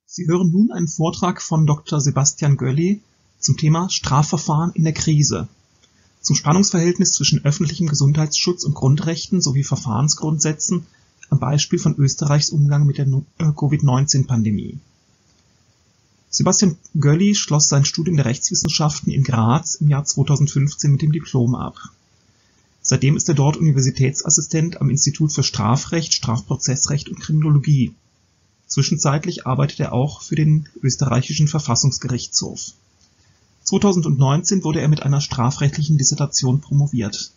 Sie hören nun einen Vortrag von Dr. Sebastian Gölli zum Thema Strafverfahren in der Krise, zum Spannungsverhältnis zwischen öffentlichem Gesundheitsschutz und Grundrechten sowie Verfahrensgrundsätzen am Beispiel von Österreichs Umgang mit der Covid-19-Pandemie. Sebastian Gölli schloss sein Studium der Rechtswissenschaften in Graz im Jahr 2015 mit dem Diplom ab. Seitdem ist er dort Universitätsassistent am Institut für Strafrecht, Strafprozessrecht und Kriminologie. Zwischenzeitlich arbeitet er auch für den österreichischen Verfassungsgerichtshof. 2019 wurde er mit einer strafrechtlichen Dissertation promoviert.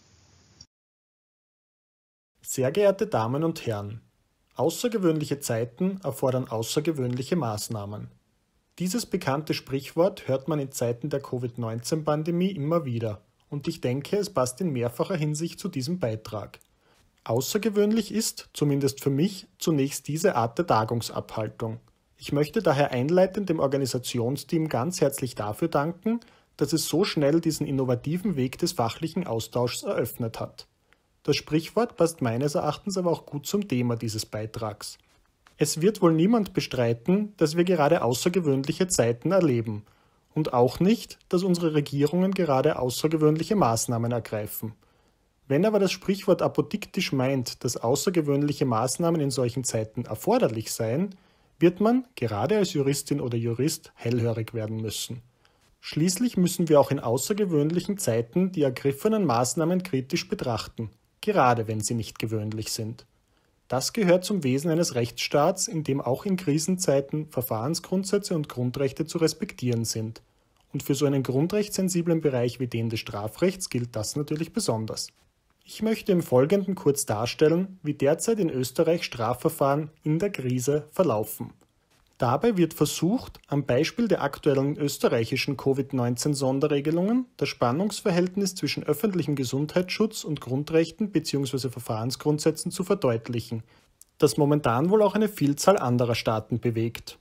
Sehr geehrte Damen und Herren, außergewöhnliche Zeiten erfordern außergewöhnliche Maßnahmen. Dieses bekannte Sprichwort hört man in Zeiten der Covid-19-Pandemie immer wieder und ich denke, es passt in mehrfacher Hinsicht zu diesem Beitrag. Außergewöhnlich ist, zumindest für mich, zunächst diese Art der Tagungsabhaltung. Ich möchte daher einleitend dem Organisationsteam ganz herzlich dafür danken, dass es so schnell diesen innovativen Weg des fachlichen Austauschs eröffnet hat. Das Sprichwort passt meines Erachtens aber auch gut zum Thema dieses Beitrags. Es wird wohl niemand bestreiten, dass wir gerade außergewöhnliche Zeiten erleben und auch nicht, dass unsere Regierungen gerade außergewöhnliche Maßnahmen ergreifen. Wenn aber das Sprichwort apodiktisch meint, dass außergewöhnliche Maßnahmen in solchen Zeiten erforderlich seien, wird man, gerade als Juristin oder Jurist, hellhörig werden müssen. Schließlich müssen wir auch in außergewöhnlichen Zeiten die ergriffenen Maßnahmen kritisch betrachten, gerade wenn sie nicht gewöhnlich sind. Das gehört zum Wesen eines Rechtsstaats, in dem auch in Krisenzeiten Verfahrensgrundsätze und Grundrechte zu respektieren sind. Und für so einen grundrechtssensiblen Bereich wie den des Strafrechts gilt das natürlich besonders. Ich möchte im Folgenden kurz darstellen, wie derzeit in Österreich Strafverfahren in der Krise verlaufen. Dabei wird versucht, am Beispiel der aktuellen österreichischen Covid-19-Sonderregelungen das Spannungsverhältnis zwischen öffentlichem Gesundheitsschutz und Grundrechten bzw. Verfahrensgrundsätzen zu verdeutlichen, das momentan wohl auch eine Vielzahl anderer Staaten bewegt.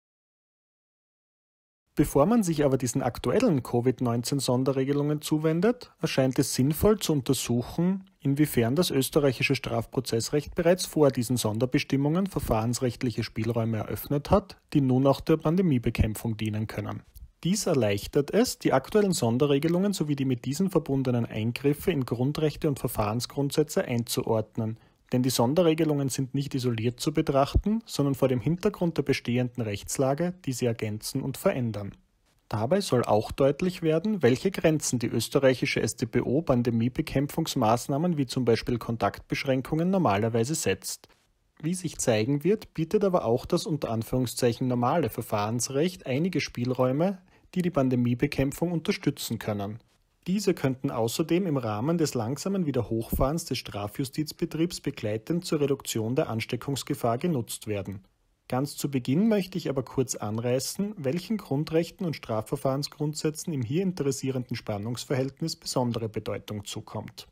Bevor man sich aber diesen aktuellen Covid-19-Sonderregelungen zuwendet, erscheint es sinnvoll zu untersuchen, inwiefern das österreichische Strafprozessrecht bereits vor diesen Sonderbestimmungen verfahrensrechtliche Spielräume eröffnet hat, die nun auch der Pandemiebekämpfung dienen können. Dies erleichtert es, die aktuellen Sonderregelungen sowie die mit diesen verbundenen Eingriffe in Grundrechte und Verfahrensgrundsätze einzuordnen, denn die Sonderregelungen sind nicht isoliert zu betrachten, sondern vor dem Hintergrund der bestehenden Rechtslage, die sie ergänzen und verändern. Dabei soll auch deutlich werden, welche Grenzen die österreichische StPO Pandemiebekämpfungsmaßnahmen wie zum Beispiel Kontaktbeschränkungen normalerweise setzt. Wie sich zeigen wird, bietet aber auch das unter Anführungszeichen normale Verfahrensrecht einige Spielräume, die die Pandemiebekämpfung unterstützen können. Diese könnten außerdem im Rahmen des langsamen Wiederhochfahrens des Strafjustizbetriebs begleitend zur Reduktion der Ansteckungsgefahr genutzt werden. Ganz zu Beginn möchte ich aber kurz anreißen, welchen Grundrechten und Strafverfahrensgrundsätzen im hier interessierenden Spannungsverhältnis besondere Bedeutung zukommt.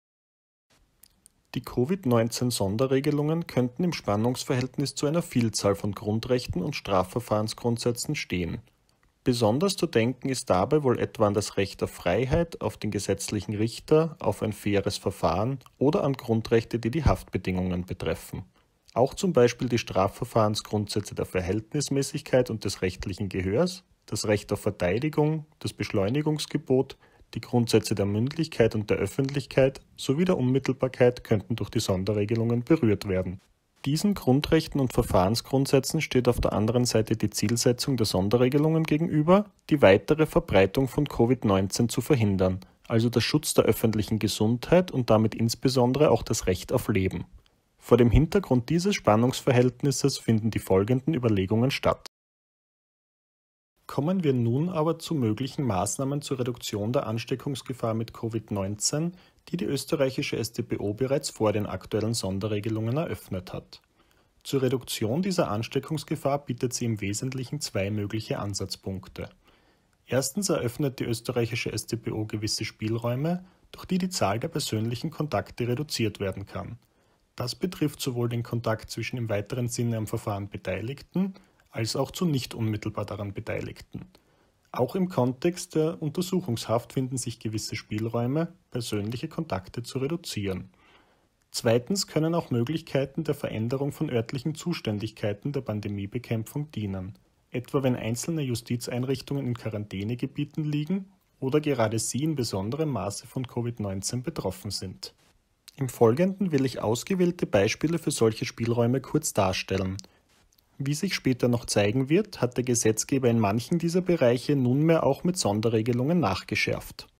Die Covid-19-Sonderregelungen könnten im Spannungsverhältnis zu einer Vielzahl von Grundrechten und Strafverfahrensgrundsätzen stehen. Besonders zu denken ist dabei wohl etwa an das Recht auf Freiheit, auf den gesetzlichen Richter, auf ein faires Verfahren oder an Grundrechte, die die Haftbedingungen betreffen. Auch zum Beispiel die Strafverfahrensgrundsätze der Verhältnismäßigkeit und des rechtlichen Gehörs, das Recht auf Verteidigung, das Beschleunigungsgebot, die Grundsätze der Mündlichkeit und der Öffentlichkeit sowie der Unmittelbarkeit könnten durch die Sonderregelungen berührt werden. Diesen Grundrechten und Verfahrensgrundsätzen steht auf der anderen Seite die Zielsetzung der Sonderregelungen gegenüber, die weitere Verbreitung von Covid-19 zu verhindern, also der Schutz der öffentlichen Gesundheit und damit insbesondere auch das Recht auf Leben. Vor dem Hintergrund dieses Spannungsverhältnisses finden die folgenden Überlegungen statt. Kommen wir nun aber zu möglichen Maßnahmen zur Reduktion der Ansteckungsgefahr mit Covid-19, die die österreichische StPO bereits vor den aktuellen Sonderregelungen eröffnet hat. Zur Reduktion dieser Ansteckungsgefahr bietet sie im Wesentlichen zwei mögliche Ansatzpunkte. Erstens eröffnet die österreichische StPO gewisse Spielräume, durch die die Zahl der persönlichen Kontakte reduziert werden kann. Das betrifft sowohl den Kontakt zwischen im weiteren Sinne am Verfahren Beteiligten, als auch zu nicht unmittelbar daran Beteiligten. Auch im Kontext der Untersuchungshaft finden sich gewisse Spielräume, persönliche Kontakte zu reduzieren. Zweitens können auch Möglichkeiten der Veränderung von örtlichen Zuständigkeiten der Pandemiebekämpfung dienen. etwa wenn einzelne Justizeinrichtungen in Quarantänegebieten liegen oder gerade sie in besonderem Maße von Covid-19 betroffen sind. Im Folgenden will ich ausgewählte Beispiele für solche Spielräume kurz darstellen. Wie sich später noch zeigen wird, hat der Gesetzgeber in manchen dieser Bereiche nunmehr auch mit Sonderregelungen nachgeschärft.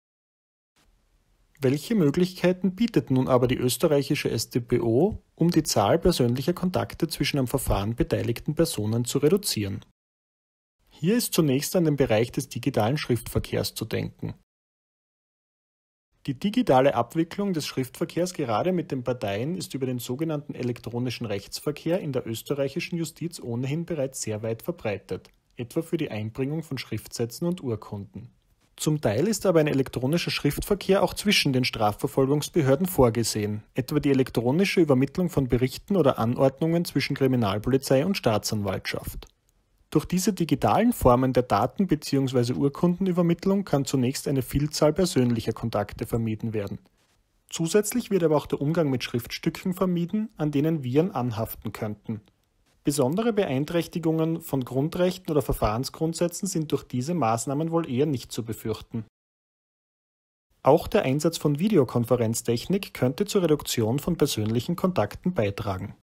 Welche Möglichkeiten bietet nun aber die österreichische StPO, um die Zahl persönlicher Kontakte zwischen am Verfahren beteiligten Personen zu reduzieren? Hier ist zunächst an den Bereich des digitalen Schriftverkehrs zu denken. Die digitale Abwicklung des Schriftverkehrs gerade mit den Parteien ist über den sogenannten elektronischen Rechtsverkehr in der österreichischen Justiz ohnehin bereits sehr weit verbreitet, etwa für die Einbringung von Schriftsätzen und Urkunden. Zum Teil ist aber ein elektronischer Schriftverkehr auch zwischen den Strafverfolgungsbehörden vorgesehen, etwa die elektronische Übermittlung von Berichten oder Anordnungen zwischen Kriminalpolizei und Staatsanwaltschaft. Durch diese digitalen Formen der Daten- bzw. Urkundenübermittlung kann zunächst eine Vielzahl persönlicher Kontakte vermieden werden. Zusätzlich wird aber auch der Umgang mit Schriftstücken vermieden, an denen Viren anhaften könnten. Besondere Beeinträchtigungen von Grundrechten oder Verfahrensgrundsätzen sind durch diese Maßnahmen wohl eher nicht zu befürchten. Auch der Einsatz von Videokonferenztechnik könnte zur Reduktion von persönlichen Kontakten beitragen.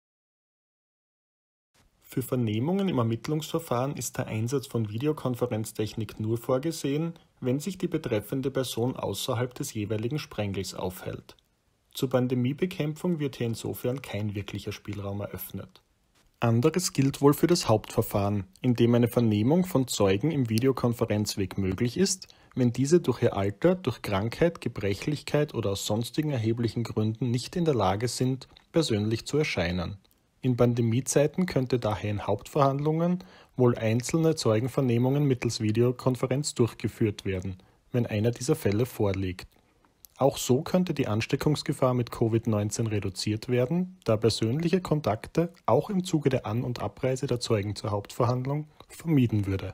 Für Vernehmungen im Ermittlungsverfahren ist der Einsatz von Videokonferenztechnik nur vorgesehen, wenn sich die betreffende Person außerhalb des jeweiligen Sprengels aufhält. Zur Pandemiebekämpfung wird hier insofern kein wirklicher Spielraum eröffnet. Anderes gilt wohl für das Hauptverfahren, in dem eine Vernehmung von Zeugen im Videokonferenzweg möglich ist, wenn diese durch ihr Alter, durch Krankheit, Gebrechlichkeit oder aus sonstigen erheblichen Gründen nicht in der Lage sind, persönlich zu erscheinen. In Pandemiezeiten könnte daher in Hauptverhandlungen wohl einzelne Zeugenvernehmungen mittels Videokonferenz durchgeführt werden, wenn einer dieser Fälle vorliegt. Auch so könnte die Ansteckungsgefahr mit Covid-19 reduziert werden, da persönliche Kontakte auch im Zuge der An- und Abreise der Zeugen zur Hauptverhandlung vermieden würde.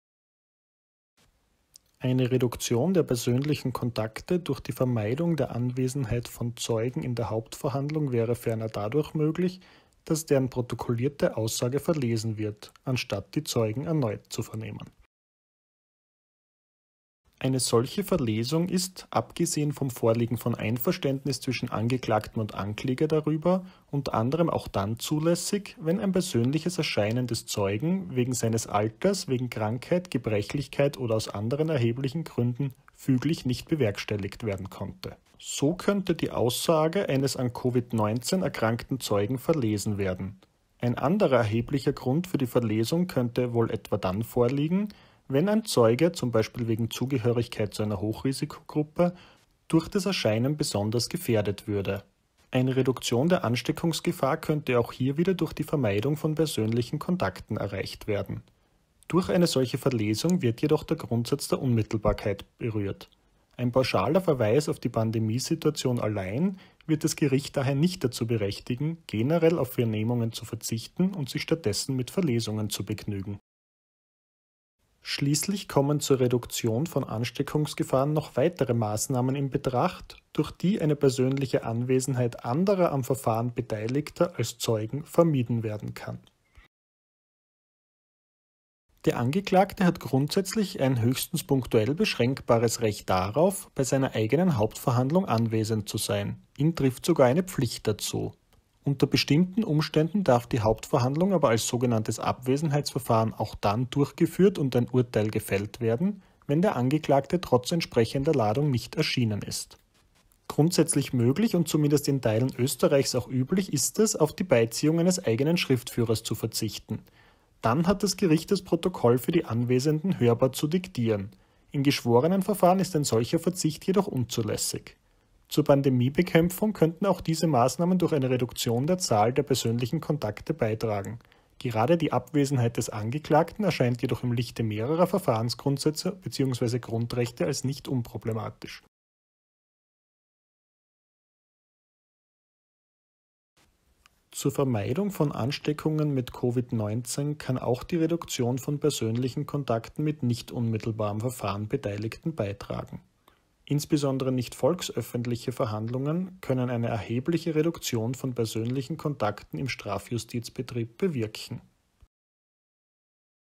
Eine Reduktion der persönlichen Kontakte durch die Vermeidung der Anwesenheit von Zeugen in der Hauptverhandlung wäre ferner dadurch möglich, dass deren protokollierte Aussage verlesen wird, anstatt die Zeugen erneut zu vernehmen. Eine solche Verlesung ist, abgesehen vom Vorliegen von Einverständnis zwischen Angeklagten und Ankläger darüber, unter anderem auch dann zulässig, wenn ein persönliches Erscheinen des Zeugen wegen seines Alters, wegen Krankheit, Gebrechlichkeit oder aus anderen erheblichen Gründen füglich nicht bewerkstelligt werden konnte. So könnte die Aussage eines an Covid-19 erkrankten Zeugen verlesen werden. Ein anderer erheblicher Grund für die Verlesung könnte wohl etwa dann vorliegen, wenn ein Zeuge, zum Beispiel wegen Zugehörigkeit zu einer Hochrisikogruppe, durch das Erscheinen besonders gefährdet würde. Eine Reduktion der Ansteckungsgefahr könnte auch hier wieder durch die Vermeidung von persönlichen Kontakten erreicht werden. Durch eine solche Verlesung wird jedoch der Grundsatz der Unmittelbarkeit berührt. Ein pauschaler Verweis auf die Pandemiesituation allein wird das Gericht daher nicht dazu berechtigen, generell auf Vernehmungen zu verzichten und sich stattdessen mit Verlesungen zu begnügen. Schließlich kommen zur Reduktion von Ansteckungsgefahren noch weitere Maßnahmen in Betracht, durch die eine persönliche Anwesenheit anderer am Verfahren Beteiligter als Zeugen vermieden werden kann. Der Angeklagte hat grundsätzlich ein höchstens punktuell beschränkbares Recht darauf, bei seiner eigenen Hauptverhandlung anwesend zu sein. Ihn trifft sogar eine Pflicht dazu. Unter bestimmten Umständen darf die Hauptverhandlung aber als sogenanntes Abwesenheitsverfahren auch dann durchgeführt und ein Urteil gefällt werden, wenn der Angeklagte trotz entsprechender Ladung nicht erschienen ist. Grundsätzlich möglich und zumindest in Teilen Österreichs auch üblich ist es, auf die Beiziehung eines eigenen Schriftführers zu verzichten. Dann hat das Gericht das Protokoll für die Anwesenden hörbar zu diktieren. In Geschworenenverfahren ist ein solcher Verzicht jedoch unzulässig. Zur Pandemiebekämpfung könnten auch diese Maßnahmen durch eine Reduktion der Zahl der persönlichen Kontakte beitragen. Gerade die Abwesenheit des Angeklagten erscheint jedoch im Lichte mehrerer Verfahrensgrundsätze bzw. Grundrechte als nicht unproblematisch. Zur Vermeidung von Ansteckungen mit Covid-19 kann auch die Reduktion von persönlichen Kontakten mit nicht unmittelbar am Verfahren Beteiligten beitragen. Insbesondere nicht volksöffentliche Verhandlungen können eine erhebliche Reduktion von persönlichen Kontakten im Strafjustizbetrieb bewirken.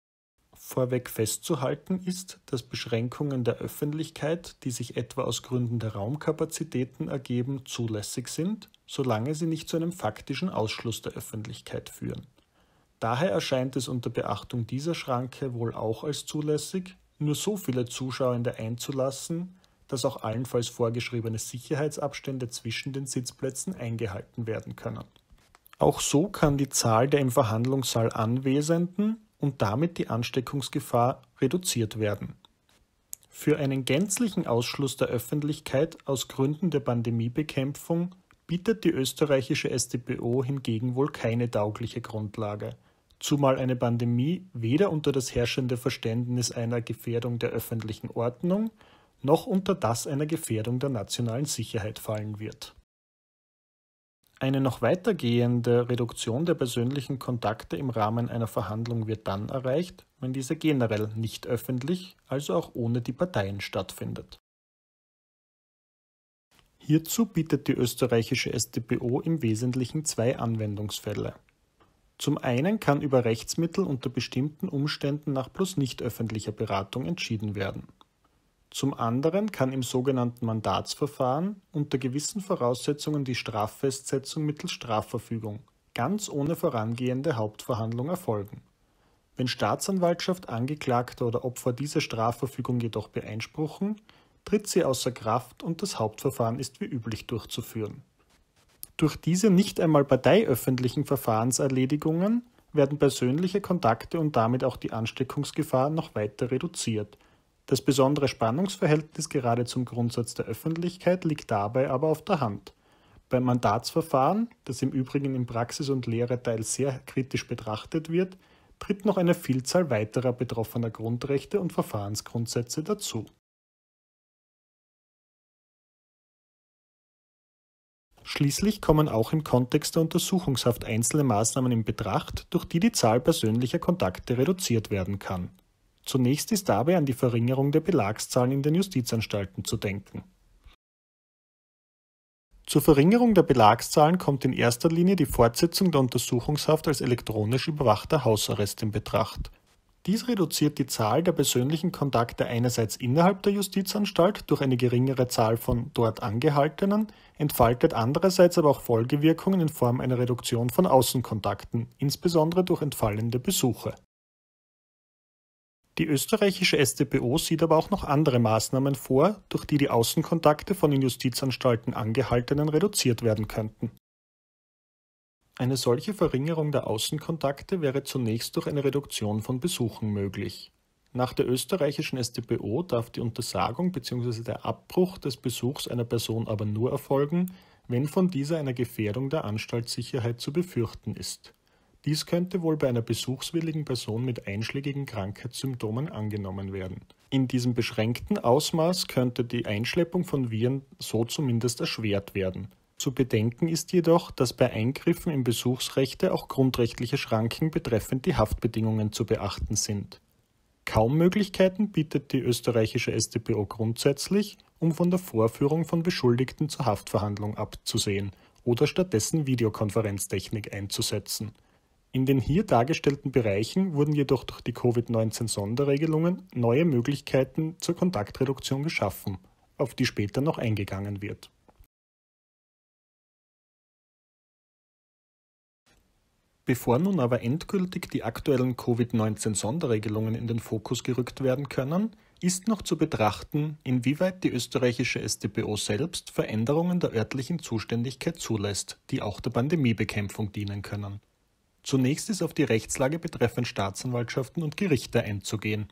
Vorweg festzuhalten ist, dass Beschränkungen der Öffentlichkeit, die sich etwa aus Gründen der Raumkapazitäten ergeben, zulässig sind, solange sie nicht zu einem faktischen Ausschluss der Öffentlichkeit führen. Daher erscheint es unter Beachtung dieser Schranke wohl auch als zulässig, nur so viele Zuschauende einzulassen, dass auch allenfalls vorgeschriebene Sicherheitsabstände zwischen den Sitzplätzen eingehalten werden können. Auch so kann die Zahl der im Verhandlungssaal Anwesenden und damit die Ansteckungsgefahr reduziert werden. Für einen gänzlichen Ausschluss der Öffentlichkeit aus Gründen der Pandemiebekämpfung bietet die österreichische StPO hingegen wohl keine taugliche Grundlage, zumal eine Pandemie weder unter das herrschende Verständnis einer Gefährdung der öffentlichen Ordnung noch unter das einer Gefährdung der nationalen Sicherheit fallen wird. Eine noch weitergehende Reduktion der persönlichen Kontakte im Rahmen einer Verhandlung wird dann erreicht, wenn diese generell nicht öffentlich, also auch ohne die Parteien stattfindet. Hierzu bietet die österreichische StPO im Wesentlichen zwei Anwendungsfälle. Zum einen kann über Rechtsmittel unter bestimmten Umständen nach bloß nicht öffentlicher Beratung entschieden werden. Zum anderen kann im sogenannten Mandatsverfahren unter gewissen Voraussetzungen die Straffestsetzung mittels Strafverfügung, ganz ohne vorangehende Hauptverhandlung erfolgen. Wenn Staatsanwaltschaft, Angeklagter oder Opfer diese Strafverfügung jedoch beeinspruchen, tritt sie außer Kraft und das Hauptverfahren ist wie üblich durchzuführen. Durch diese nicht einmal parteiöffentlichen Verfahrenserledigungen werden persönliche Kontakte und damit auch die Ansteckungsgefahr noch weiter reduziert. Das besondere Spannungsverhältnis gerade zum Grundsatz der Öffentlichkeit liegt dabei aber auf der Hand. Beim Mandatsverfahren, das im Übrigen in Praxis und Lehre teils sehr kritisch betrachtet wird, tritt noch eine Vielzahl weiterer betroffener Grundrechte und Verfahrensgrundsätze dazu. Schließlich kommen auch im Kontext der Untersuchungshaft einzelne Maßnahmen in Betracht, durch die die Zahl persönlicher Kontakte reduziert werden kann. Zunächst ist dabei an die Verringerung der Belagszahlen in den Justizanstalten zu denken. Zur Verringerung der Belagszahlen kommt in erster Linie die Fortsetzung der Untersuchungshaft als elektronisch überwachter Hausarrest in Betracht. Dies reduziert die Zahl der persönlichen Kontakte einerseits innerhalb der Justizanstalt durch eine geringere Zahl von dort Angehaltenen, entfaltet andererseits aber auch Folgewirkungen in Form einer Reduktion von Außenkontakten, insbesondere durch entfallende Besuche. Die österreichische StPO sieht aber auch noch andere Maßnahmen vor, durch die die Außenkontakte von in Justizanstalten Angehaltenen reduziert werden könnten. Eine solche Verringerung der Außenkontakte wäre zunächst durch eine Reduktion von Besuchen möglich. Nach der österreichischen StPO darf die Untersagung bzw. der Abbruch des Besuchs einer Person aber nur erfolgen, wenn von dieser eine Gefährdung der Anstaltssicherheit zu befürchten ist. Dies könnte wohl bei einer besuchswilligen Person mit einschlägigen Krankheitssymptomen angenommen werden. In diesem beschränkten Ausmaß könnte die Einschleppung von Viren so zumindest erschwert werden. Zu bedenken ist jedoch, dass bei Eingriffen in Besuchsrechte auch grundrechtliche Schranken betreffend die Haftbedingungen zu beachten sind. Kaum Möglichkeiten bietet die österreichische StPO grundsätzlich, um von der Vorführung von Beschuldigten zur Haftverhandlung abzusehen oder stattdessen Videokonferenztechnik einzusetzen. In den hier dargestellten Bereichen wurden jedoch durch die Covid-19-Sonderregelungen neue Möglichkeiten zur Kontaktreduktion geschaffen, auf die später noch eingegangen wird. Bevor nun aber endgültig die aktuellen Covid-19-Sonderregelungen in den Fokus gerückt werden können, ist noch zu betrachten, inwieweit die österreichische StPO selbst Veränderungen der örtlichen Zuständigkeit zulässt, die auch der Pandemiebekämpfung dienen können. Zunächst ist auf die Rechtslage betreffend Staatsanwaltschaften und Gerichte einzugehen.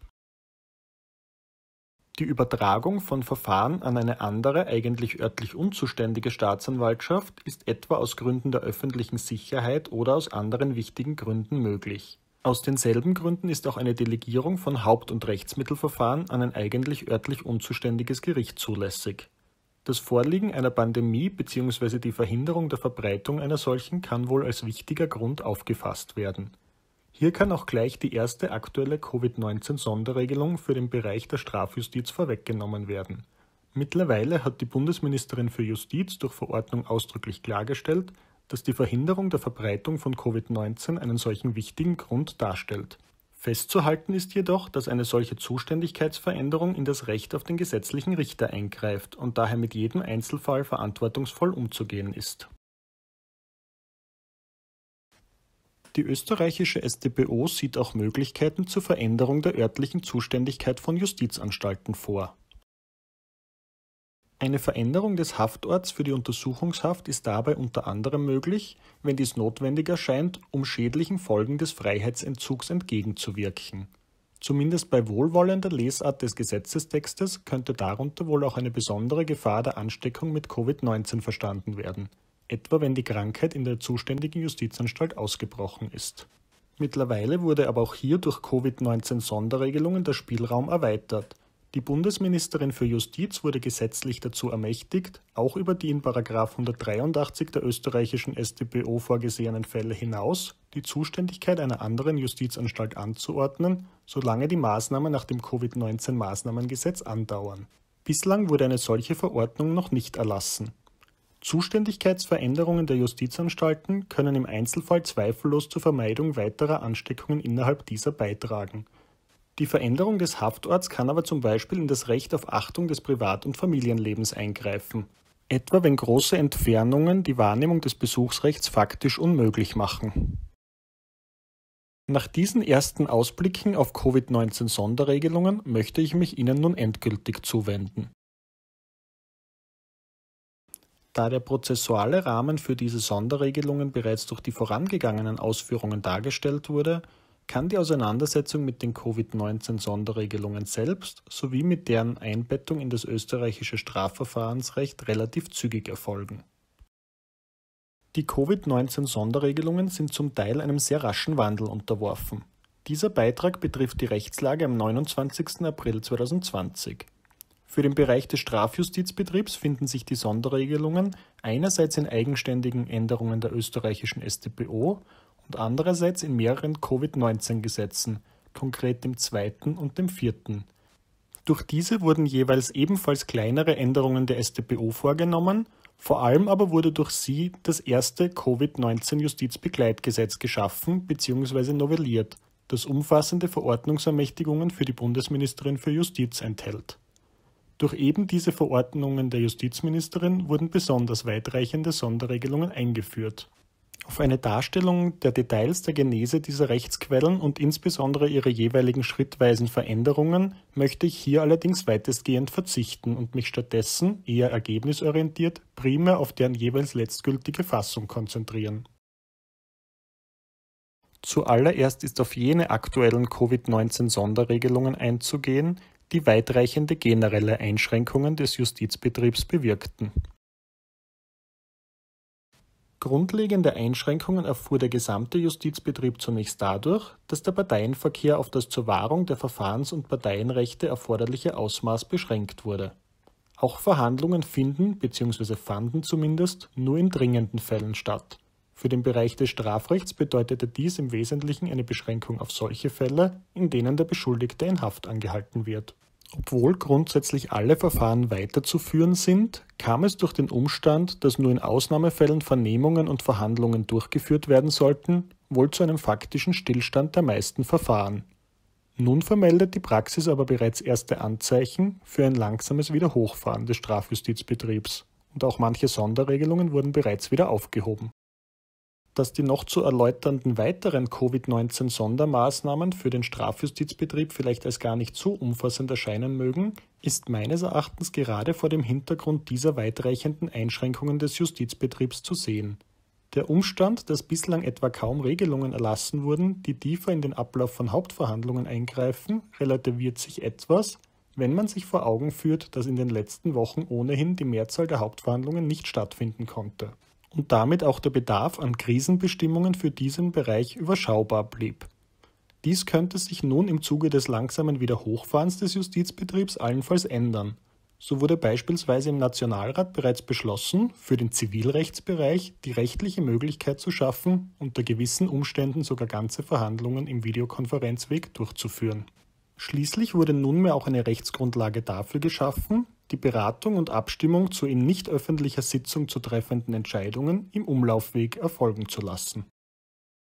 Die Übertragung von Verfahren an eine andere, eigentlich örtlich unzuständige Staatsanwaltschaft ist etwa aus Gründen der öffentlichen Sicherheit oder aus anderen wichtigen Gründen möglich. Aus denselben Gründen ist auch eine Delegierung von Haupt- und Rechtsmittelverfahren an ein eigentlich örtlich unzuständiges Gericht zulässig. Das Vorliegen einer Pandemie bzw. die Verhinderung der Verbreitung einer solchen kann wohl als wichtiger Grund aufgefasst werden. Hier kann auch gleich die erste aktuelle Covid-19-Sonderregelung für den Bereich der Strafjustiz vorweggenommen werden. Mittlerweile hat die Bundesministerin für Justiz durch Verordnung ausdrücklich klargestellt, dass die Verhinderung der Verbreitung von Covid-19 einen solchen wichtigen Grund darstellt. Festzuhalten ist jedoch, dass eine solche Zuständigkeitsveränderung in das Recht auf den gesetzlichen Richter eingreift und daher mit jedem Einzelfall verantwortungsvoll umzugehen ist. Die österreichische StPO sieht auch Möglichkeiten zur Veränderung der örtlichen Zuständigkeit von Justizanstalten vor. Eine Veränderung des Haftorts für die Untersuchungshaft ist dabei unter anderem möglich, wenn dies notwendig erscheint, um schädlichen Folgen des Freiheitsentzugs entgegenzuwirken. Zumindest bei wohlwollender Lesart des Gesetzestextes könnte darunter wohl auch eine besondere Gefahr der Ansteckung mit Covid-19 verstanden werden, etwa wenn die Krankheit in der zuständigen Justizanstalt ausgebrochen ist. Mittlerweile wurde aber auch hier durch Covid-19-Sonderregelungen der Spielraum erweitert. Die Bundesministerin für Justiz wurde gesetzlich dazu ermächtigt, auch über die in § 183 der österreichischen StPO vorgesehenen Fälle hinaus die Zuständigkeit einer anderen Justizanstalt anzuordnen, solange die Maßnahmen nach dem Covid-19-Maßnahmengesetz andauern. Bislang wurde eine solche Verordnung noch nicht erlassen. Zuständigkeitsveränderungen der Justizanstalten können im Einzelfall zweifellos zur Vermeidung weiterer Ansteckungen innerhalb dieser beitragen. Die Veränderung des Haftorts kann aber zum Beispiel in das Recht auf Achtung des Privat- und Familienlebens eingreifen, etwa wenn große Entfernungen die Wahrnehmung des Besuchsrechts faktisch unmöglich machen. Nach diesen ersten Ausblicken auf Covid-19-Sonderregelungen möchte ich mich Ihnen nun endgültig zuwenden. Da der prozessuale Rahmen für diese Sonderregelungen bereits durch die vorangegangenen Ausführungen dargestellt wurde, kann die Auseinandersetzung mit den Covid-19-Sonderregelungen selbst sowie mit deren Einbettung in das österreichische Strafverfahrensrecht relativ zügig erfolgen. Die Covid-19-Sonderregelungen sind zum Teil einem sehr raschen Wandel unterworfen. Dieser Beitrag betrifft die Rechtslage am 29. April 2020. Für den Bereich des Strafjustizbetriebs finden sich die Sonderregelungen einerseits in eigenständigen Änderungen der österreichischen StPO und andererseits in mehreren Covid-19-Gesetzen, konkret dem 2. und dem 4. Durch diese wurden jeweils ebenfalls kleinere Änderungen der StPO vorgenommen, vor allem aber wurde durch sie das erste Covid-19-Justizbegleitgesetz geschaffen bzw. novelliert, das umfassende Verordnungsermächtigungen für die Bundesministerin für Justiz enthält. Durch eben diese Verordnungen der Justizministerin wurden besonders weitreichende Sonderregelungen eingeführt. Auf eine Darstellung der Details der Genese dieser Rechtsquellen und insbesondere ihre jeweiligen schrittweisen Veränderungen möchte ich hier allerdings weitestgehend verzichten und mich stattdessen, eher ergebnisorientiert, primär auf deren jeweils letztgültige Fassung konzentrieren. Zuallererst ist auf jene aktuellen Covid-19-Sonderregelungen einzugehen, die weitreichende generelle Einschränkungen des Justizbetriebs bewirkten. Grundlegende Einschränkungen erfuhr der gesamte Justizbetrieb zunächst dadurch, dass der Parteienverkehr auf das zur Wahrung der Verfahrens- und Parteienrechte erforderliche Ausmaß beschränkt wurde. Auch Verhandlungen finden bzw. fanden zumindest nur in dringenden Fällen statt. Für den Bereich des Strafrechts bedeutete dies im Wesentlichen eine Beschränkung auf solche Fälle, in denen der Beschuldigte in Haft angehalten wird. Obwohl grundsätzlich alle Verfahren weiterzuführen sind, kam es durch den Umstand, dass nur in Ausnahmefällen Vernehmungen und Verhandlungen durchgeführt werden sollten, wohl zu einem faktischen Stillstand der meisten Verfahren. Nun vermeldet die Praxis aber bereits erste Anzeichen für ein langsames Wiederhochfahren des Strafjustizbetriebs und auch manche Sonderregelungen wurden bereits wieder aufgehoben. Dass die noch zu erläuternden weiteren Covid-19-Sondermaßnahmen für den Strafjustizbetrieb vielleicht als gar nicht so umfassend erscheinen mögen, ist meines Erachtens gerade vor dem Hintergrund dieser weitreichenden Einschränkungen des Justizbetriebs zu sehen. Der Umstand, dass bislang etwa kaum Regelungen erlassen wurden, die tiefer in den Ablauf von Hauptverhandlungen eingreifen, relativiert sich etwas, wenn man sich vor Augen führt, dass in den letzten Wochen ohnehin die Mehrzahl der Hauptverhandlungen nicht stattfinden konnte und damit auch der Bedarf an Krisenbestimmungen für diesen Bereich überschaubar blieb. Dies könnte sich nun im Zuge des langsamen Wiederhochfahrens des Justizbetriebs allenfalls ändern. So wurde beispielsweise im Nationalrat bereits beschlossen, für den Zivilrechtsbereich die rechtliche Möglichkeit zu schaffen, unter gewissen Umständen sogar ganze Verhandlungen im Videokonferenzweg durchzuführen. Schließlich wurde nunmehr auch eine Rechtsgrundlage dafür geschaffen, die Beratung und Abstimmung zu in nicht öffentlicher Sitzung zu treffenden Entscheidungen im Umlaufweg erfolgen zu lassen.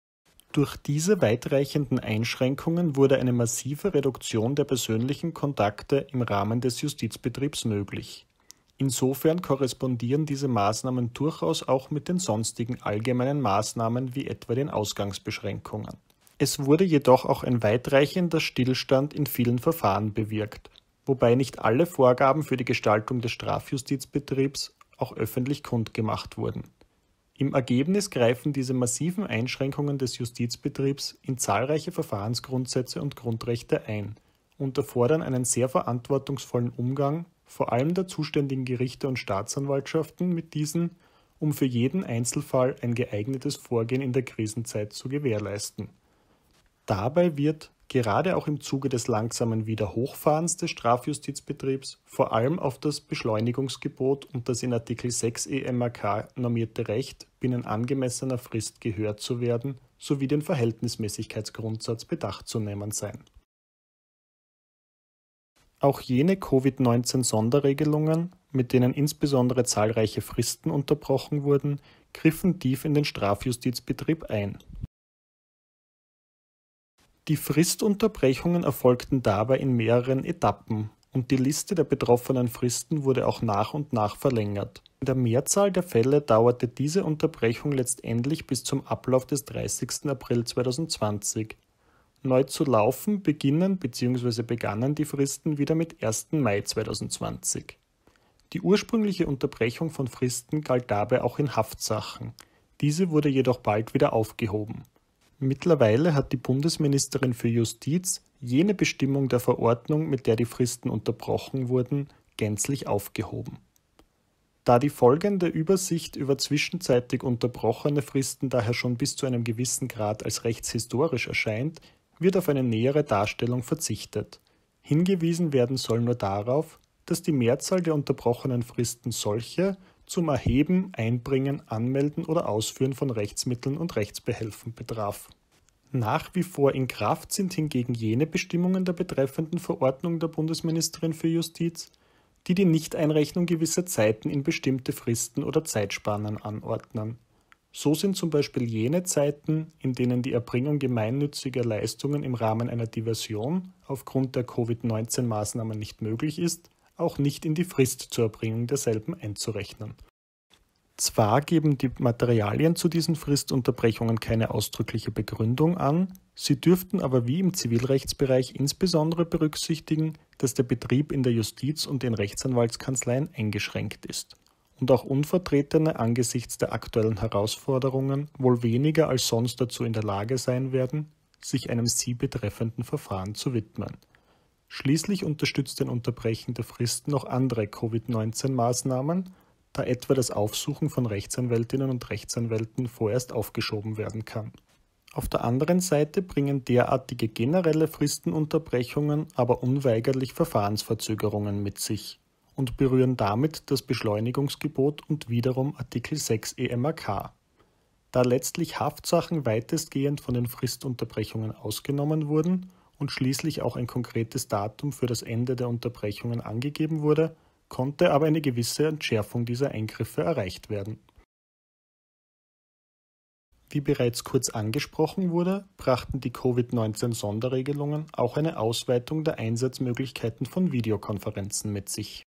Durch diese weitreichenden Einschränkungen wurde eine massive Reduktion der persönlichen Kontakte im Rahmen des Justizbetriebs möglich. Insofern korrespondieren diese Maßnahmen durchaus auch mit den sonstigen allgemeinen Maßnahmen wie etwa den Ausgangsbeschränkungen. Es wurde jedoch auch ein weitreichender Stillstand in vielen Verfahren bewirkt, wobei nicht alle Vorgaben für die Gestaltung des Strafjustizbetriebs auch öffentlich kundgemacht wurden. Im Ergebnis greifen diese massiven Einschränkungen des Justizbetriebs in zahlreiche Verfahrensgrundsätze und Grundrechte ein und erfordern einen sehr verantwortungsvollen Umgang, vor allem der zuständigen Gerichte und Staatsanwaltschaften mit diesen, um für jeden Einzelfall ein geeignetes Vorgehen in der Krisenzeit zu gewährleisten. Dabei wird, gerade auch im Zuge des langsamen Wiederhochfahrens des Strafjustizbetriebs, vor allem auf das Beschleunigungsgebot und das in Artikel 6 EMRK normierte Recht, binnen angemessener Frist gehört zu werden, sowie den Verhältnismäßigkeitsgrundsatz Bedacht zu nehmen sein. Auch jene Covid-19-Sonderregelungen, mit denen insbesondere zahlreiche Fristen unterbrochen wurden, griffen tief in den Strafjustizbetrieb ein. Die Fristunterbrechungen erfolgten dabei in mehreren Etappen und die Liste der betroffenen Fristen wurde auch nach und nach verlängert. In der Mehrzahl der Fälle dauerte diese Unterbrechung letztendlich bis zum Ablauf des 30. April 2020. Neu zu laufen begannen die Fristen wieder mit 1. Mai 2020. Die ursprüngliche Unterbrechung von Fristen galt dabei auch in Haftsachen. Diese wurde jedoch bald wieder aufgehoben. Mittlerweile hat die Bundesministerin für Justiz jene Bestimmung der Verordnung, mit der die Fristen unterbrochen wurden, gänzlich aufgehoben. Da die folgende Übersicht über zwischenzeitlich unterbrochene Fristen daher schon bis zu einem gewissen Grad als rechtshistorisch erscheint, wird auf eine nähere Darstellung verzichtet. Hingewiesen werden soll nur darauf, dass die Mehrzahl der unterbrochenen Fristen solche zum Erheben, Einbringen, Anmelden oder Ausführen von Rechtsmitteln und Rechtsbehelfen betraf. Nach wie vor in Kraft sind hingegen jene Bestimmungen der betreffenden Verordnung der Bundesministerin für Justiz, die die Nichteinrechnung gewisser Zeiten in bestimmte Fristen oder Zeitspannen anordnen. So sind zum Beispiel jene Zeiten, in denen die Erbringung gemeinnütziger Leistungen im Rahmen einer Diversion aufgrund der Covid-19-Maßnahmen nicht möglich ist, auch nicht in die Frist zur Erbringung derselben einzurechnen. Zwar geben die Materialien zu diesen Fristunterbrechungen keine ausdrückliche Begründung an, sie dürften aber wie im Zivilrechtsbereich insbesondere berücksichtigen, dass der Betrieb in der Justiz und in Rechtsanwaltskanzleien eingeschränkt ist und auch Unvertretene angesichts der aktuellen Herausforderungen wohl weniger als sonst dazu in der Lage sein werden, sich einem sie betreffenden Verfahren zu widmen. Schließlich unterstützt den Unterbrechen der Fristen noch andere Covid-19-Maßnahmen, da etwa das Aufsuchen von Rechtsanwältinnen und Rechtsanwälten vorerst aufgeschoben werden kann. Auf der anderen Seite bringen derartige generelle Fristenunterbrechungen aber unweigerlich Verfahrensverzögerungen mit sich und berühren damit das Beschleunigungsgebot und wiederum Artikel 6 EMRK. Da letztlich Haftsachen weitestgehend von den Fristunterbrechungen ausgenommen wurden und schließlich auch ein konkretes Datum für das Ende der Unterbrechungen angegeben wurde, konnte aber eine gewisse Entschärfung dieser Eingriffe erreicht werden. Wie bereits kurz angesprochen wurde, brachten die Covid-19-Sonderregelungen auch eine Ausweitung der Einsatzmöglichkeiten von Videokonferenzen mit sich.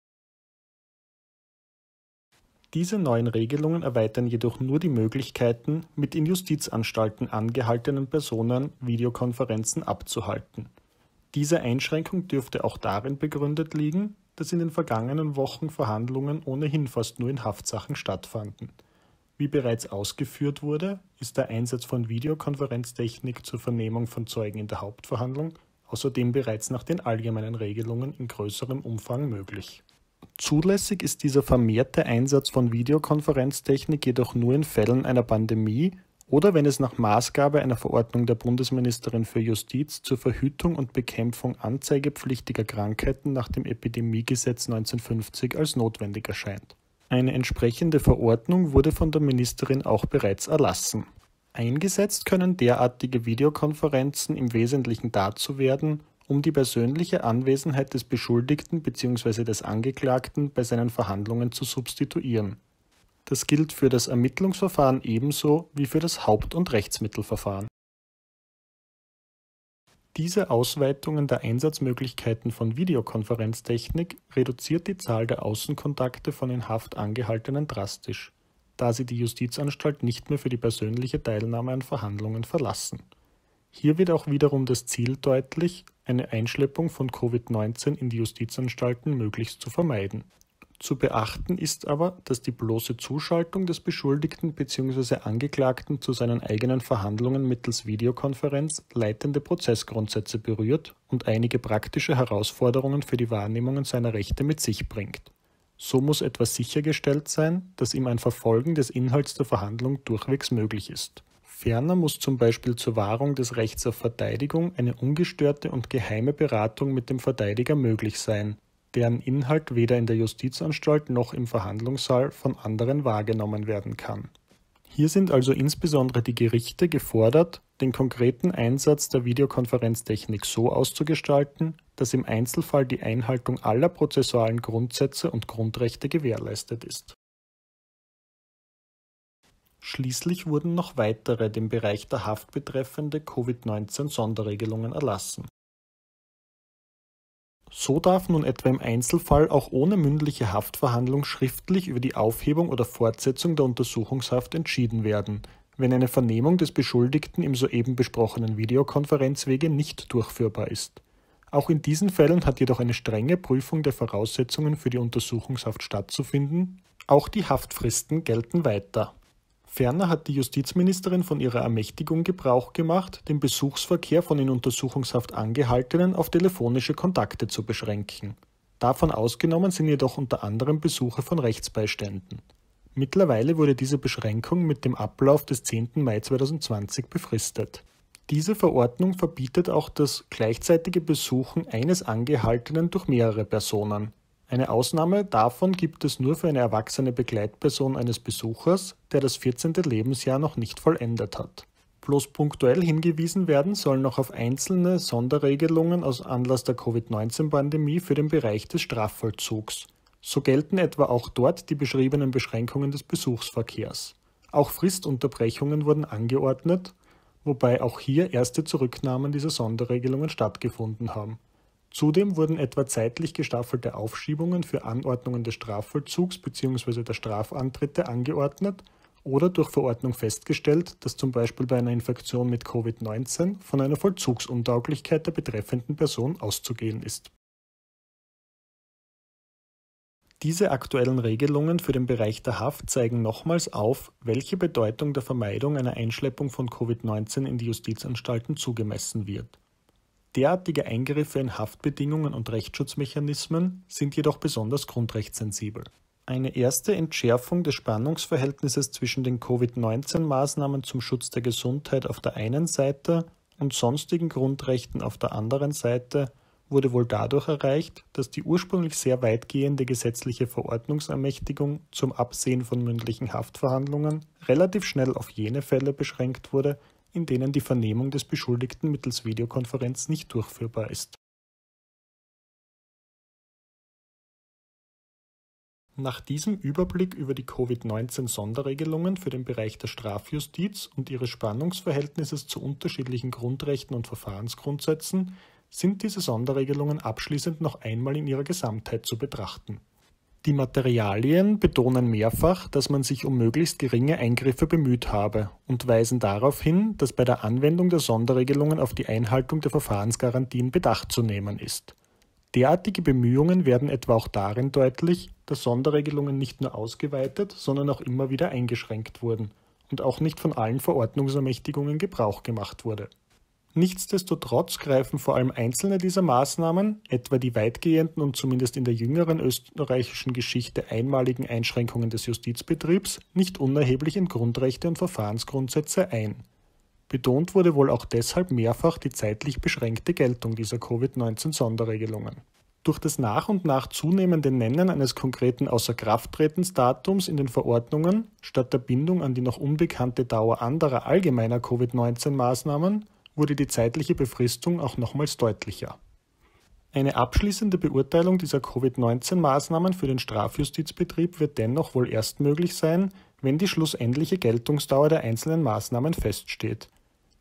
Diese neuen Regelungen erweitern jedoch nur die Möglichkeiten, mit in Justizanstalten angehaltenen Personen Videokonferenzen abzuhalten. Diese Einschränkung dürfte auch darin begründet liegen, dass in den vergangenen Wochen Verhandlungen ohnehin fast nur in Haftsachen stattfanden. Wie bereits ausgeführt wurde, ist der Einsatz von Videokonferenztechnik zur Vernehmung von Zeugen in der Hauptverhandlung außerdem bereits nach den allgemeinen Regelungen in größerem Umfang möglich. Zulässig ist dieser vermehrte Einsatz von Videokonferenztechnik jedoch nur in Fällen einer Pandemie oder wenn es nach Maßgabe einer Verordnung der Bundesministerin für Justiz zur Verhütung und Bekämpfung anzeigepflichtiger Krankheiten nach dem Epidemiegesetz 1950 als notwendig erscheint. Eine entsprechende Verordnung wurde von der Ministerin auch bereits erlassen. Eingesetzt können derartige Videokonferenzen im Wesentlichen dazu werden, um die persönliche Anwesenheit des Beschuldigten bzw. des Angeklagten bei seinen Verhandlungen zu substituieren. Das gilt für das Ermittlungsverfahren ebenso wie für das Haupt- und Rechtsmittelverfahren. Diese Ausweitungen der Einsatzmöglichkeiten von Videokonferenztechnik reduziert die Zahl der Außenkontakte von in Haft Angehaltenen drastisch, da sie die Justizanstalt nicht mehr für die persönliche Teilnahme an Verhandlungen verlassen. Hier wird auch wiederum das Ziel deutlich, eine Einschleppung von Covid-19 in die Justizanstalten möglichst zu vermeiden. Zu beachten ist aber, dass die bloße Zuschaltung des Beschuldigten bzw. Angeklagten zu seinen eigenen Verhandlungen mittels Videokonferenz leitende Prozessgrundsätze berührt und einige praktische Herausforderungen für die Wahrnehmungen seiner Rechte mit sich bringt. So muss etwas sichergestellt sein, dass ihm ein Verfolgen des Inhalts der Verhandlung durchwegs möglich ist. Ferner muss zum Beispiel zur Wahrung des Rechts auf Verteidigung eine ungestörte und geheime Beratung mit dem Verteidiger möglich sein, deren Inhalt weder in der Justizanstalt noch im Verhandlungssaal von anderen wahrgenommen werden kann. Hier sind also insbesondere die Gerichte gefordert, den konkreten Einsatz der Videokonferenztechnik so auszugestalten, dass im Einzelfall die Einhaltung aller prozessualen Grundsätze und Grundrechte gewährleistet ist. Schließlich wurden noch weitere den Bereich der Haft betreffende Covid-19-Sonderregelungen erlassen. So darf nun etwa im Einzelfall auch ohne mündliche Haftverhandlung schriftlich über die Aufhebung oder Fortsetzung der Untersuchungshaft entschieden werden, wenn eine Vernehmung des Beschuldigten im soeben besprochenen Videokonferenzwege nicht durchführbar ist. Auch in diesen Fällen hat jedoch eine strenge Prüfung der Voraussetzungen für die Untersuchungshaft stattzufinden. Auch die Haftfristen gelten weiter. Ferner hat die Justizministerin von ihrer Ermächtigung Gebrauch gemacht, den Besuchsverkehr von in Untersuchungshaft Angehaltenen auf telefonische Kontakte zu beschränken. Davon ausgenommen sind jedoch unter anderem Besuche von Rechtsbeiständen. Mittlerweile wurde diese Beschränkung mit dem Ablauf des 10. Mai 2020 befristet. Diese Verordnung verbietet auch das gleichzeitige Besuchen eines Angehaltenen durch mehrere Personen. Eine Ausnahme davon gibt es nur für eine erwachsene Begleitperson eines Besuchers, der das 14. Lebensjahr noch nicht vollendet hat. Bloß punktuell hingewiesen werden soll noch auf einzelne Sonderregelungen aus Anlass der Covid-19-Pandemie für den Bereich des Strafvollzugs. So gelten etwa auch dort die beschriebenen Beschränkungen des Besuchsverkehrs. Auch Fristunterbrechungen wurden angeordnet, wobei auch hier erste Zurücknahmen dieser Sonderregelungen stattgefunden haben. Zudem wurden etwa zeitlich gestaffelte Aufschiebungen für Anordnungen des Strafvollzugs bzw. der Strafantritte angeordnet oder durch Verordnung festgestellt, dass zum Beispiel bei einer Infektion mit Covid-19 von einer Vollzugsuntauglichkeit der betreffenden Person auszugehen ist. Diese aktuellen Regelungen für den Bereich der Haft zeigen nochmals auf, welche Bedeutung der Vermeidung einer Einschleppung von Covid-19 in die Justizanstalten zugemessen wird. Derartige Eingriffe in Haftbedingungen und Rechtsschutzmechanismen sind jedoch besonders grundrechtssensibel. Eine erste Entschärfung des Spannungsverhältnisses zwischen den Covid-19-Maßnahmen zum Schutz der Gesundheit auf der einen Seite und sonstigen Grundrechten auf der anderen Seite wurde wohl dadurch erreicht, dass die ursprünglich sehr weitgehende gesetzliche Verordnungsermächtigung zum Absehen von mündlichen Haftverhandlungen relativ schnell auf jene Fälle beschränkt wurde, in denen die Vernehmung des Beschuldigten mittels Videokonferenz nicht durchführbar ist. Nach diesem Überblick über die Covid-19-Sonderregelungen für den Bereich der Strafjustiz und ihres Spannungsverhältnisses zu unterschiedlichen Grundrechten und Verfahrensgrundsätzen sind diese Sonderregelungen abschließend noch einmal in ihrer Gesamtheit zu betrachten. Die Materialien betonen mehrfach, dass man sich um möglichst geringe Eingriffe bemüht habe und weisen darauf hin, dass bei der Anwendung der Sonderregelungen auf die Einhaltung der Verfahrensgarantien Bedacht zu nehmen ist. Derartige Bemühungen werden etwa auch darin deutlich, dass Sonderregelungen nicht nur ausgeweitet, sondern auch immer wieder eingeschränkt wurden und auch nicht von allen Verordnungsermächtigungen Gebrauch gemacht wurde. Nichtsdestotrotz greifen vor allem einzelne dieser Maßnahmen, etwa die weitgehenden und zumindest in der jüngeren österreichischen Geschichte einmaligen Einschränkungen des Justizbetriebs, nicht unerheblich in Grundrechte und Verfahrensgrundsätze ein. Betont wurde wohl auch deshalb mehrfach die zeitlich beschränkte Geltung dieser Covid-19-Sonderregelungen. Durch das nach und nach zunehmende Nennen eines konkreten Außerkrafttretensdatums in den Verordnungen statt der Bindung an die noch unbekannte Dauer anderer allgemeiner Covid-19-Maßnahmen wurde die zeitliche Befristung auch nochmals deutlicher. Eine abschließende Beurteilung dieser Covid-19-Maßnahmen für den Strafjustizbetrieb wird dennoch wohl erst möglich sein, wenn die schlussendliche Geltungsdauer der einzelnen Maßnahmen feststeht.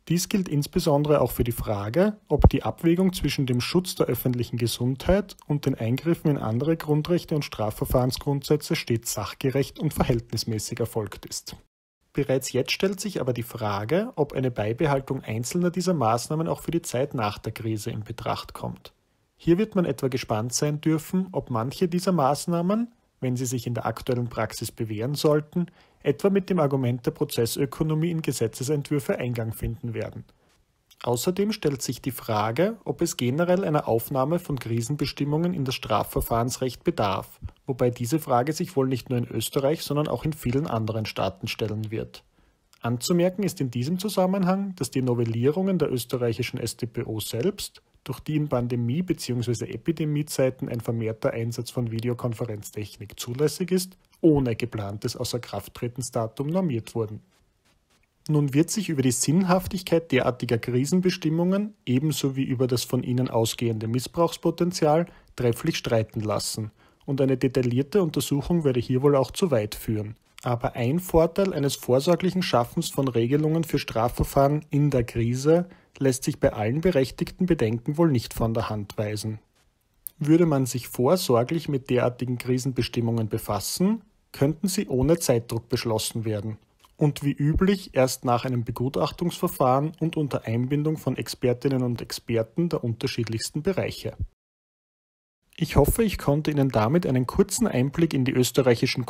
Dies gilt insbesondere auch für die Frage, ob die Abwägung zwischen dem Schutz der öffentlichen Gesundheit und den Eingriffen in andere Grundrechte und Strafverfahrensgrundsätze stets sachgerecht und verhältnismäßig erfolgt ist. Bereits jetzt stellt sich aber die Frage, ob eine Beibehaltung einzelner dieser Maßnahmen auch für die Zeit nach der Krise in Betracht kommt. Hier wird man etwa gespannt sein dürfen, ob manche dieser Maßnahmen, wenn sie sich in der aktuellen Praxis bewähren sollten, etwa mit dem Argument der Prozessökonomie in Gesetzesentwürfe Eingang finden werden. Außerdem stellt sich die Frage, ob es generell einer Aufnahme von Krisenbestimmungen in das Strafverfahrensrecht bedarf, wobei diese Frage sich wohl nicht nur in Österreich, sondern auch in vielen anderen Staaten stellen wird. Anzumerken ist in diesem Zusammenhang, dass die Novellierungen der österreichischen StPO selbst, durch die in Pandemie- bzw. Epidemiezeiten ein vermehrter Einsatz von Videokonferenztechnik zulässig ist, ohne geplantes Außerkrafttretensdatum normiert wurden. Nun wird sich über die Sinnhaftigkeit derartiger Krisenbestimmungen ebenso wie über das von ihnen ausgehende Missbrauchspotenzial trefflich streiten lassen, und eine detaillierte Untersuchung werde hier wohl auch zu weit führen. Aber ein Vorteil eines vorsorglichen Schaffens von Regelungen für Strafverfahren in der Krise lässt sich bei allen berechtigten Bedenken wohl nicht von der Hand weisen. Würde man sich vorsorglich mit derartigen Krisenbestimmungen befassen, könnten sie ohne Zeitdruck beschlossen werden und wie üblich erst nach einem Begutachtungsverfahren und unter Einbindung von Expertinnen und Experten der unterschiedlichsten Bereiche. Ich hoffe, ich konnte Ihnen damit einen kurzen Einblick in die österreichischen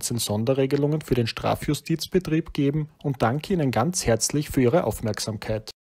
Covid-19-Sonderregelungen für den Strafjustizbetrieb geben und danke Ihnen ganz herzlich für Ihre Aufmerksamkeit.